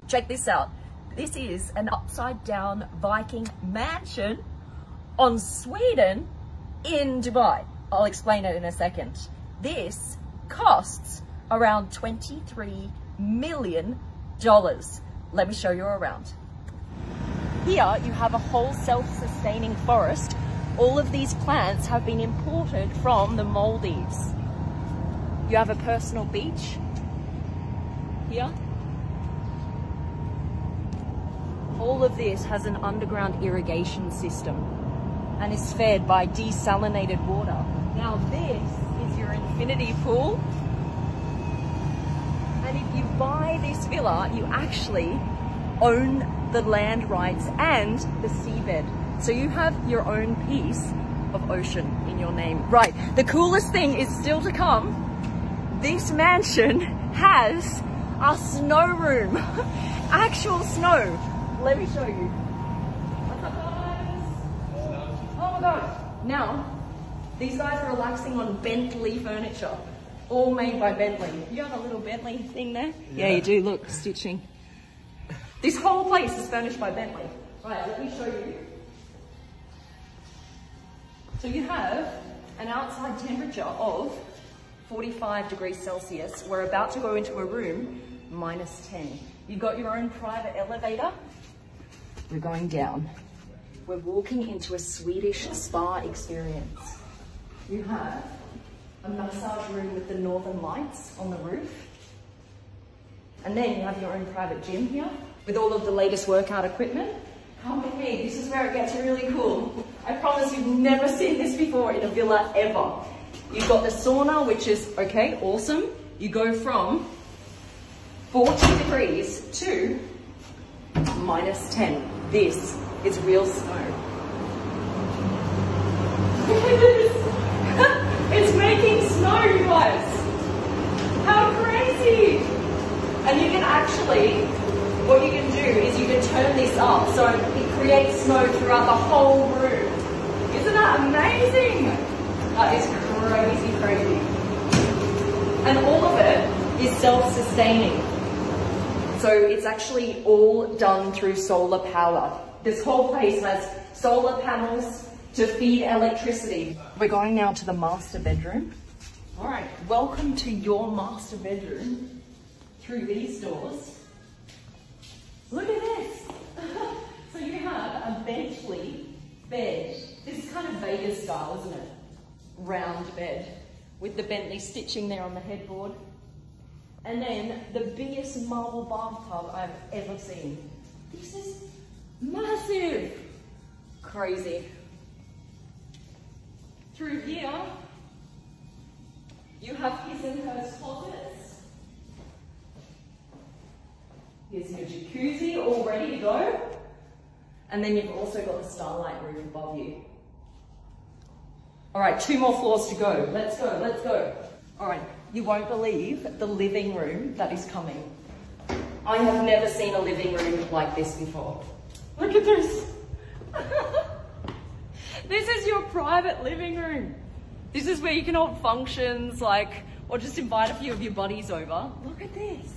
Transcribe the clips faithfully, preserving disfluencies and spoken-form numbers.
check this out. This is an upside down Viking mansion on Sweden in Dubai. I'll explain it in a second. This costs around twenty-three million dollars. Let me show you around. Here you have a whole self-sustaining forest. All of these plants have been imported from the Maldives. You have a personal beach here. All of this has an underground irrigation system and is fed by desalinated water. Now this is your infinity pool. And if you buy this villa, you actually own the land rights and the seabed. So you have your own piece of ocean in your name. Right, the coolest thing is still to come. This mansion has a snow room, actual snow. Let me show you. What's up, guys? Oh my God. Now, these guys are relaxing on Bentley furniture, all made by Bentley. You have a little Bentley thing there? Yeah, yeah you do, look, stitching. This whole place is furnished by Bentley. Right, let me show you. So you have an outside temperature of forty-five degrees Celsius. We're about to go into a room, minus ten. You've got your own private elevator. We're going down. We're walking into a Swedish spa experience. You have a massage room with the northern lights on the roof. And then you have your own private gym here with all of the latest workout equipment. Come with me, this is where it gets really cool. I promise you've never seen this before in a villa ever. You've got the sauna, which is, okay, awesome. You go from forty degrees to minus ten. This is real snow. Look at this. It's making snow, you guys. How crazy. And you can actually, what you can do is you can turn this up so it creates snow throughout the whole room. Isn't that amazing? That is crazy, crazy. And all of it is self-sustaining. So it's actually all done through solar power. This whole place has solar panels to feed electricity. We're going now to the master bedroom. All right, welcome to your master bedroom through these doors. Look at this. So you have a Bentley bed. This is kind of Vegas style, isn't it? Round bed with the Bentley stitching there on the headboard. And then the biggest marble bathtub I've ever seen. This is massive. Crazy. Through here, you have his and hers closets. Here's your jacuzzi all ready to go. And then you've also got the starlight room above you. All right, two more floors to go. Let's go, let's go. All right, you won't believe the living room that is coming. I have never seen a living room like this before. Look at this. This is your private living room. This is where you can hold functions, like, or just invite a few of your buddies over. Look at this.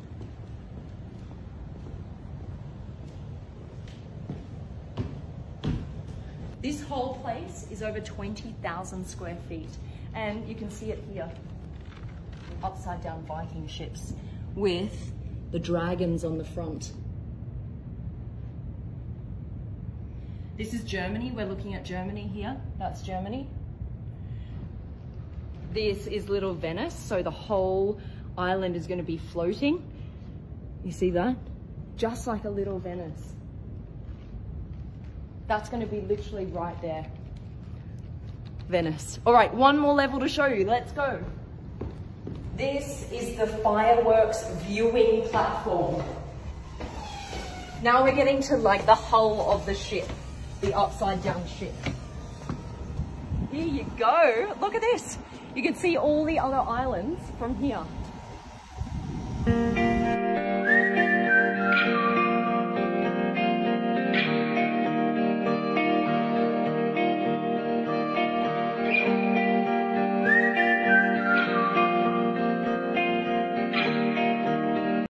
This whole place is over twenty thousand square feet. And you can see it here. Upside down Viking ships with the dragons on the front. This is Germany. We're looking at Germany here. That's Germany. This is little Venice. So the whole island is going to be floating. You see that? Just like a little Venice. That's going to be literally right there. Venice. All right, one more level to show you. Let's go. This is the fireworks viewing platform. Now we're getting to like the hull of the ship, the upside down ship. Here you go. Look at this. You can see all the other islands from here.